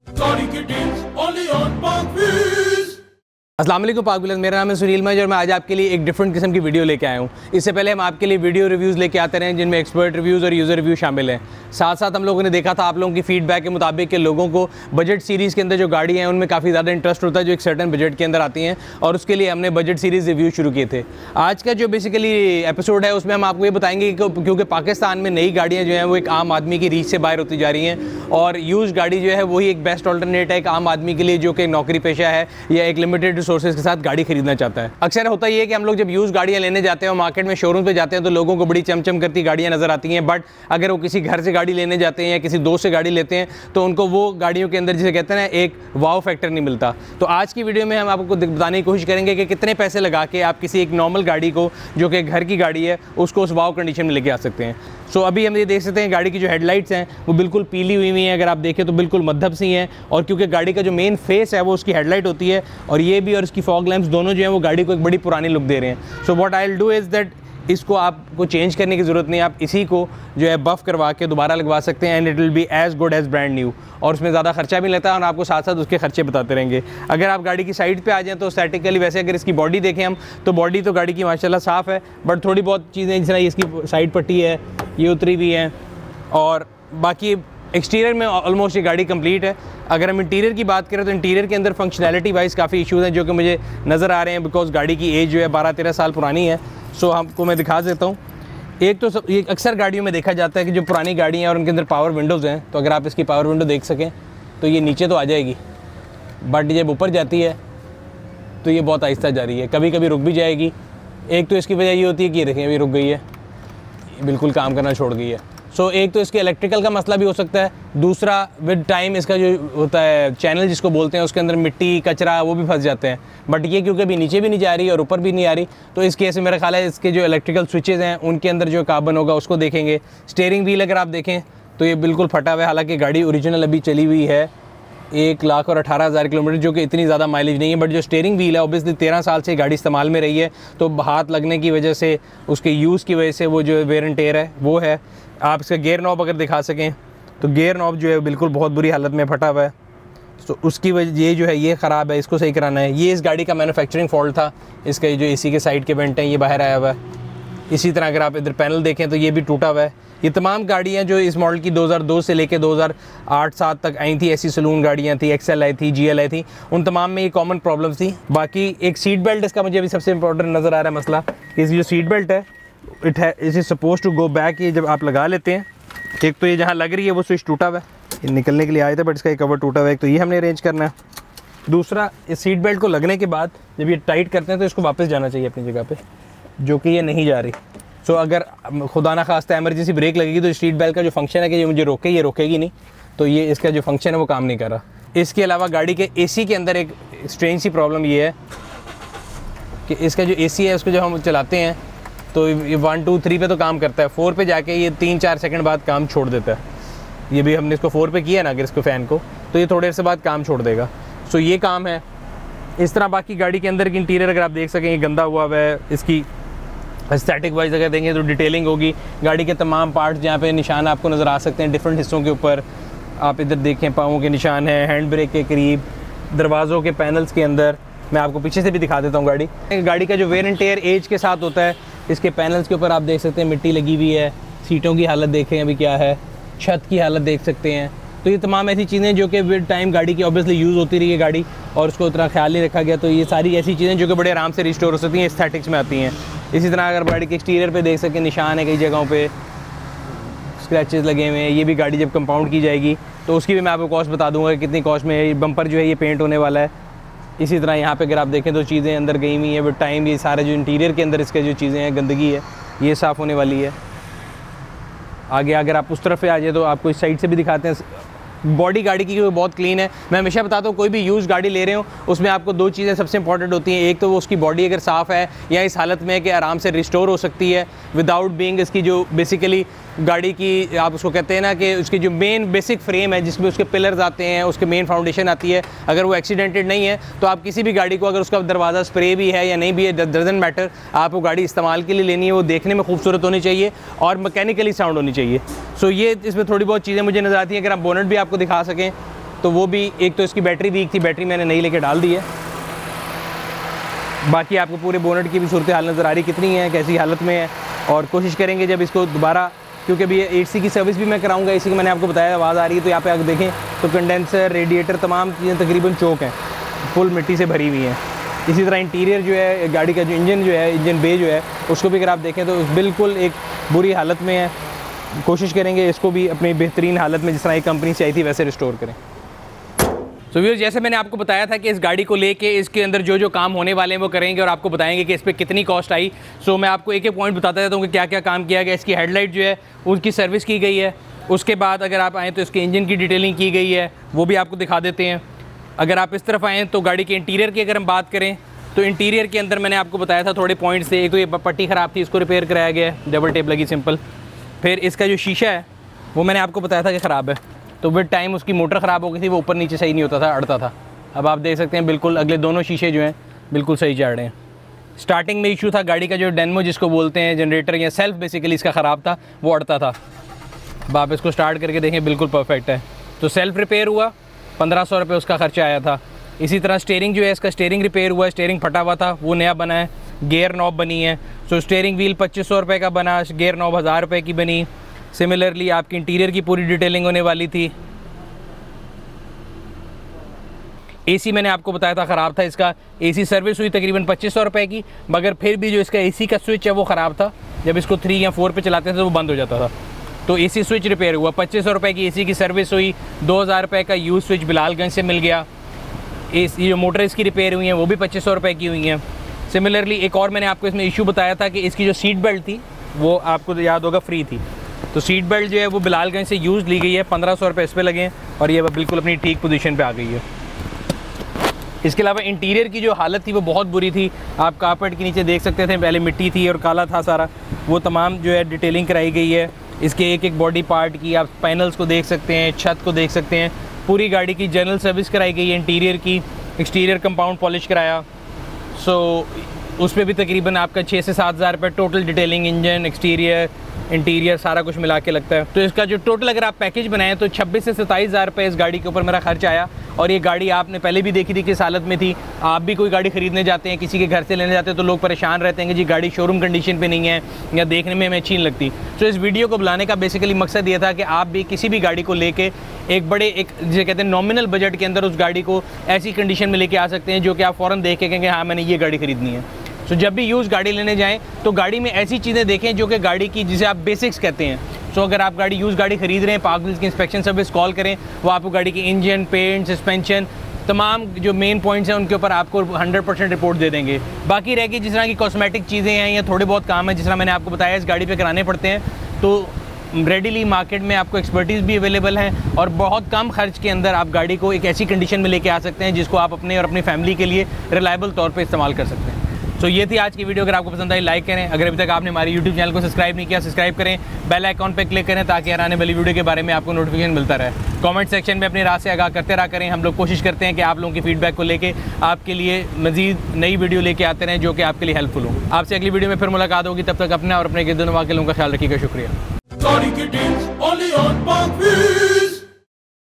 अस्सलाम वालेकुम पाक व्लॉग्स, मेरा नाम है सुनील मज और मैं आज आपके लिए एक डिफरेंट किस्म की वीडियो लेके आया हूँ। इससे पहले हम आपके लिए वीडियो रिव्यूज़ लेके आते रहे जिनमें एक्सपर्ट रिव्यूज़ और यूज़र रिव्यू शामिल हैं। साथ साथ हम लोगों ने देखा था आप लोगों की फीडबैक के मुताबिक कि लोगों को बजट सीरीज़ के अंदर जो गाड़ियाँ हैं उनमें काफ़ी ज़्यादा इंटरेस्ट होता है जो एक सर्टन बजट के अंदर आती हैं, और उसके लिए हमने बजट सीरीज़ रिव्यू शुरू किए थे। आज का जो बेसिकली एपिसोड है उसमें हम आपको ये बताएंगे कि क्योंकि पाकिस्तान में नई गाड़ियाँ जो हैं वो एक आम आदमी की रीच से बाहर होती जा रही हैं, और यूज़ गाड़ी जो है वही एक बेस्ट ऑल्टरनेट है एक आम आदमी के लिए जो कि नौकरी पेशा है या एक लिमिटेड रिसोर्सेज के साथ गाड़ी खरीदना चाहता है। अक्सर होता ये है कि हम लोग जब यूज़ गाड़ियाँ लेने जाते हैं और मार्केट में शोरूम पे जाते हैं तो लोगों को बड़ी चमचम करती गाड़ियाँ नज़र आती हैं, बट अगर वो किसी घर से गाड़ी लेने जाते हैं या किसी दोस्त से गाड़ी लेते हैं तो उनको वो गाड़ियों के अंदर जिसे कहते हैं ना एक वाव फैक्टर नहीं मिलता। तो आज की वीडियो में हम आपको बताने की कोशिश करेंगे कि कितने पैसे लगा के आप किसी एक नॉर्मल गाड़ी को जो कि घर की गाड़ी है उसको उस वाव कंडीशन में लेके आ सकते हैं। सो अभी हम ये देख सकते हैं गाड़ी की जो हेडलाइट्स हैं वो बिल्कुल पीली हुई हैं, अगर आप देखें तो बिल्कुल मद्धब सी हैं, और क्योंकि गाड़ी का जो मेन फेस है वो उसकी हेडलाइट होती है और ये भी और इसकी फॉग लैंप्स दोनों जो हैं वो गाड़ी को एक बड़ी पुरानी लुक दे रहे हैं। So what I will do is that इसको आपको चेंज करने की ज़रूरत नहीं, आप इसी को जो है बफ़ करवा के दोबारा लगवा सकते हैं and it will be as good as brand new, और उसमें ज़्यादा खर्चा भी लगता है और आपको साथ साथ उसके खर्चे बताते रहेंगे। अगर आप गाड़ी की साइड पे आ जाएं तो स्टैटिकली वैसे अगर इसकी बॉडी देखें हम तो बॉडी तो गाड़ी की माशाल्लाह साफ़ है, बट थोड़ी बहुत चीज़ें जिस तरह इसकी साइड पट्टी है ये उतरी भी हैं, और बाकी एक्सटीरियर में ऑलमोस्ट ये गाड़ी कंप्लीट है। अगर हम इंटीरियर की बात करें तो इंटीरियर के अंदर फंक्शनैलिटी वाइज काफ़ी इश्यूज़ हैं जो कि मुझे नज़र आ रहे हैं, बिकॉज गाड़ी की एज जो है 12-13 साल पुरानी है। सो हमको मैं दिखा देता हूँ। एक तो ये अक्सर गाड़ियों में देखा जाता है कि जो पुरानी गाड़ियाँ हैं और उनके अंदर पावर विंडोज़ हैं, तो अगर आप इसकी पावर विंडो देख सकें तो ये नीचे तो आ जाएगी, बट जब ऊपर जाती है तो ये बहुत आहिस्ता जा रही है, कभी कभी रुक भी जाएगी। एक तो इसकी वजह ये होती है कि ये देखें अभी रुक गई है, बिल्कुल काम करना छोड़ गई है। सो एक तो इसके इलेक्ट्रिकल का मसला भी हो सकता है, दूसरा विद टाइम इसका जो होता है चैनल जिसको बोलते हैं उसके अंदर मिट्टी कचरा वो भी फंस जाते हैं, बट ये क्योंकि अभी नीचे भी नहीं जा रही और ऊपर भी नहीं आ रही तो इस केस में मेरा ख्याल है इसके जो इलेक्ट्रिकल स्विचेज़ हैं उनके अंदर जो कार्बन होगा उसको देखेंगे। स्टीयरिंग व्हील अगर आप देखें तो ये बिल्कुल फटा हुआ है, हालांकि गाड़ी ओरिजिनल अभी चली हुई है 1,18,000 किलोमीटर जो कि इतनी ज़्यादा माइलेज नहीं है, बट जो स्टीयरिंग व्हील है ऑब्वियसली 13 साल से गाड़ी इस्तेमाल में रही है तो हाथ लगने की वजह से उसके यूज़ की वजह से वो जो वेयर एंड टेयर है वो है। आप इसका गेयर नॉब अगर दिखा सकें तो गेयर नॉब जो है बिल्कुल बहुत बुरी हालत में फटा हुआ है, तो उसकी वजह ये जो है ये ख़राब है, इसको सही कराना है। ये इस गाड़ी का मैन्युफैक्चरिंग फॉल्ट था, इसका जो एसी के साइड के वेंट हैं ये बाहर आया हुआ है। इसी तरह अगर आप इधर पैनल देखें तो ये भी टूटा हुआ है। ये तमाम गाड़ियाँ जो इस मॉडल की 2002 से लेकर 2008-7 तक आई थी, ऐसी सलून गाड़ियाँ थी, एक्सएल आई थी, जीएल आई थी, उन तमाम में ये कॉमन प्रॉब्लम्स थी। बाकी एक सीट बेल्ट इसका मुझे अभी सबसे इंपॉर्टेंट नज़र आ रहा है मसला, इसकी जो सीट बेल्ट है it is suppose to go back. ये जब आप लगा लेते हैं, एक तो ये जहाँ लग रही है वो स्विच टूटा हुआ है, ये निकलने के लिए आए थे बट इसका कवर टूटा हुआ है, एक तो ये हमने अरेंज करना है। दूसरा इस सीट बेल्ट को लगने के बाद जब ये टाइट करते हैं तो इसको वापस जाना चाहिए अपनी जगह पे, जो कि ये नहीं जा रही। सो अगर खुदा ना खास्ता एमरजेंसी ब्रेक लगेगी तो सीट बेल्ट का जो फंक्शन है कि ये मुझे रोके, ये रोकेगी नहीं, तो ये इसका जो फंक्शन है वो काम नहीं कर रहा। इसके अलावा गाड़ी के एसी के अंदर एक स्ट्रेंज सी प्रॉब्लम ये है कि इसका जो एसी है उसको जब हम चलाते हैं तो ये 1 2 3 पे तो काम करता है, 4 पे जाके ये 3-4 सेकंड बाद काम छोड़ देता है। ये भी हमने इसको 4 पे किया ना अगर इसको फ़ैन को तो ये थोड़ी देर से बाद काम छोड़ देगा। सो ये काम है। इस तरह बाकी गाड़ी के अंदर की इंटीरियर अगर आप देख सकें ये गंदा हुआ है, इसकी एस्थेटिक वाइज अगर देखें तो डिटेलिंग होगी। गाड़ी के तमाम पार्ट्स जहाँ पे निशान आपको नज़र आ सकते हैं डिफरेंट हिस्सों के ऊपर, आप इधर देखें पाँवों के निशान हैं, हैंड ब्रेक के करीब, दरवाज़ों के पैनल्स के अंदर। मैं आपको पीछे से भी दिखा देता हूँ गाड़ी का जो वेयर एंड टेयर एज के साथ होता है, इसके पैनल्स के ऊपर आप देख सकते हैं मिट्टी लगी हुई है, सीटों की हालत देखें अभी क्या है, छत की हालत देख सकते हैं। तो ये तमाम ऐसी चीज़ें जो कि विद टाइम गाड़ी की ऑब्वियसली यूज़ होती रही है गाड़ी और उसको उतना ख्याल नहीं रखा गया, तो ये सारी ऐसी चीज़ें जो कि बड़े आराम से रिस्टोर हो सकती हैं, एस्थेटिक्स में आती हैं। इसी तरह अगर गाड़ी के एक्सटीरियर पे देख सकें निशान है कई जगहों पे, स्क्रैचेस लगे हुए हैं। ये भी गाड़ी जब कंपाउंड की जाएगी तो उसकी भी मैं आपको कॉस्ट बता दूँगा कि कितनी कॉस्ट में बम्पर जो है ये पेंट होने वाला है। इसी तरह यहाँ पे अगर आप देखें तो चीज़ें अंदर गई हुई हैं विद टाइम, ये सारे जो इंटीरियर के अंदर इसके जो चीज़ें हैं गंदगी है ये साफ़ होने वाली है। आगे अगर आप उस तरफ पे आ जाए तो आपको इस साइड से भी दिखाते हैं। बॉडी गाड़ी की बहुत क्लीन है। मैं हमेशा बताता हूँ कोई भी यूज़ गाड़ी ले रहे हो उसमें आपको 2 चीज़ें सबसे इंपॉर्टेंट होती हैं। एक तो वो उसकी बॉडी अगर साफ़ है या इस हालत में है कि आराम से रिस्टोर हो सकती है विदाउट बीइंग इसकी जो बेसिकली गाड़ी की आप उसको कहते हैं ना कि उसकी जो मेन बेसिक फ्रेम है जिसमें उसके पिलर्स आते हैं, उसके मेन फाउंडेशन आती है, अगर वो एक्सीडेंटेड नहीं है तो आप किसी भी गाड़ी को अगर उसका दरवाज़ा स्प्रे भी है या नहीं भी है डजंट मैटर, आप वो गाड़ी इस्तेमाल के लिए लेनी है, वो देखने में खूबसूरत होनी चाहिए और मैकेनिकली साउंड होनी चाहिए। सो ये इसमें थोड़ी बहुत चीज़ें मुझे नज़र आती हैं। अगर आप बोनट भी आपको दिखा सकें तो वो भी एक तो इसकी बैटरी वीक थी, बैटरी मैंने नई लेके डाल दी है। बाकी आपको पूरे बोनट की भी सूरत हाल नज़र आ रही कितनी है, कैसी हालत में है, और कोशिश करेंगे जब इसको दोबारा, क्योंकि अभी AC की सर्विस भी मैं कराऊंगा। AC की मैंने आपको बताया आवाज़ आ रही है, तो यहाँ पे आप देखें तो कंडेंसर, रेडिएटर, तमाम चीज़ें तकरीबन चौक हैं, फुल मिट्टी से भरी हुई हैं। इसी तरह इंटीरियर जो है गाड़ी का, जो इंजन जो है, इंजन बे जो है, उसको भी अगर आप देखें तो बिल्कुल एक बुरी हालत में है। कोशिश करेंगे इसको भी अपनी बेहतरीन हालत में, जिस तरह एक कंपनी से आई थी, वैसे रिस्टोर करें। तो व्यूअर्स, जैसे मैंने आपको बताया था कि इस गाड़ी को लेके इसके अंदर जो जो काम होने वाले हैं वो करेंगे और आपको बताएंगे कि इस पर कितनी कॉस्ट आई। सो मैं आपको एक एक पॉइंट बताता रहता हूँ कि क्या क्या काम किया गया। इसकी हेडलाइट जो है उसकी सर्विस की गई है। उसके बाद अगर आप आएँ तो इसके इंजन की डिटेलिंग की गई है, वो भी आपको दिखा देते हैं। अगर आप इस तरफ आएँ तो गाड़ी के इंटीरियर की अगर हम बात करें तो इंटीरियर के अंदर मैंने आपको बताया था थोड़े पॉइंट्स थे। एक तो ये पट्टी ख़राब थी, इसको रिपेयर कराया गया है, डबल टेप लगी सिंपल। फिर इसका जो शीशा है वो मैंने आपको बताया था कि ख़राब है, तो विद टाइम उसकी मोटर ख़राब हो गई थी, वो ऊपर नीचे सही नहीं होता था, अड़ता था। अब आप देख सकते हैं बिल्कुल अगले दोनों शीशे जो हैं बिल्कुल सही चढ़ रहे हैं। स्टार्टिंग में इशू था गाड़ी का जो डेनमो जिसको बोलते हैं, जनरेटर या सेल्फ बेसिकली इसका ख़राब था, वो अड़ता था। अब आप इसको स्टार्ट करके देखें बिल्कुल परफेक्ट है। तो सेल्फ रिपेयर हुआ, 1500 रुपये उसका खर्चा आया था। इसी तरह स्टीयरिंग जो है इसका स्टीयरिंग रिपेयर हुआ, स्टीयरिंग फटा हुआ था, वो नया बना है। गियर नॉब बनी है, सो स्टीयरिंग व्हील 2500 रुपये का बना, गियर नॉब 1000 रुपये की बनी। सिमिलरली आपकी इंटीरियर की पूरी डिटेलिंग होने वाली थी। AC मैंने आपको बताया था ख़राब था, इसका AC सर्विस हुई तकरीबन 2500 रुपये की, मगर फिर भी जो इसका AC का स्विच है वो ख़राब था। जब इसको 3 या 4 पे चलाते थे तो वो बंद हो जाता था, तो AC स्विच रिपेयर हुआ। 2500 रुपये की AC की सर्विस हुई। 2000 रुपये का यूज स्विच बिलालगंज से मिल गया। ये जो मोटर इसकी रिपेयर हुई हैं वो भी 2500 रुपये की हुई हैं। सिमिलरली एक और मैंने आपको इसमें इशू बताया था कि इसकी जो सीट बेल्ट थी वो आपको तो याद होगा फ्री थी, तो सीट बेल्ट जो है वो बिलालगंज से यूज़ ली गई है, 1500 रुपये इस पर लगे हैं और ये बिल्कुल अपनी ठीक पोजीशन पे आ गई है। इसके अलावा इंटीरियर की जो हालत थी वो बहुत बुरी थी। आप कारपेट के नीचे देख सकते थे, पहले मिट्टी थी और काला था सारा, वो तमाम जो है डिटेलिंग कराई गई है। इसके एक एक बॉडी पार्ट की आप पैनल्स को देख सकते हैं, छत को देख सकते हैं। पूरी गाड़ी की जनरल सर्विस कराई गई है, इंटीरियर की, एक्सटीरियर कंपाउंड पॉलिश कराया। सो उस पर भी तकरीबन आपका 6 से 7 हज़ार रुपये total detailing, engine, exterior, interior सारा कुछ मिला के लगता है। तो इसका जो टोटल अगर आप पैकेज बनाएं तो 26 से 27 हज़ार रुपये इस गाड़ी के ऊपर मेरा खर्च आया। और ये गाड़ी आपने पहले भी देखी थी किस हालत में थी। आप भी कोई गाड़ी ख़रीदने जाते हैं, किसी के घर से लेने जाते हैं तो लोग परेशान रहते हैं कि जी गाड़ी शोरूम कंडीशन पे नहीं है या देखने में हमें अच्छी नहीं लगती। तो इस वीडियो को बुलाने का बेसिकली मकसद ये था कि आप भी किसी भी गाड़ी को लेके एक बड़े जिसे कहते हैं नॉमिनल बजट के अंदर उस गाड़ी को ऐसी कंडीशन में लेके आ सकते हैं जो कि आप फ़ौरन देख के कहेंगे हाँ मैंने ये गाड़ी ख़रीदनी है। तो जब भी यूज़ गाड़ी लेने जाएं तो गाड़ी में ऐसी चीज़ें देखें जो कि गाड़ी की, जिसे आप बेसिक्स कहते हैं। सो अगर आप गाड़ी यूज़ गाड़ी खरीद रहे हैं, पार्क व्हील्स की इंस्पेक्शन सर्विस कॉल करें, वो आपको गाड़ी की इंजन, पेंट, सस्पेंशन, तमाम जो मेन पॉइंट्स हैं उनके ऊपर आपको 100% रिपोर्ट दे देंगे। बाकी रह गई जिस तरह की कॉस्मेटिक चीज़ें हैं या थोड़े बहुत काम है जिस तरह मैंने आपको बताया इस गाड़ी पे कराने पड़ते हैं, तो रेडीली मार्केट में आपको एक्सपर्टीज़ भी अवेलेबल है और बहुत कम खर्च के अंदर आप गाड़ी को एक ऐसी कंडीशन में लेके आ सकते हैं जिसको आप अपने और अपनी फैमिली के लिए रिलायबल तौर पे इस्तेमाल कर सकते हैं। तो ये थी आज की वीडियो। अगर आपको पसंद आई लाइक करें, अगर अभी तक आपने हमारे YouTube चैनल को सब्सक्राइब नहीं किया सब्सक्राइब करें, बेल आइकॉन पर क्लिक करें ताकि आने वाली वीडियो के बारे में आपको नोटिफिकेशन मिलता रहे। कमेंट सेक्शन में अपनी राय से आगाह करते रहा करें। हम लोग कोशिश करते हैं कि आप लोगों की फीडबैक को लेके आपके लिए मजीद नई वीडियो लेके आते रहें जो कि आपके लिए हेल्पफुल हो। आपसे अगली वीडियो में फिर मुलाकात होगी, तब तक अपना और अपने गिरदोनवा के लोगों का ख्याल रखिएगा। शुक्रिया।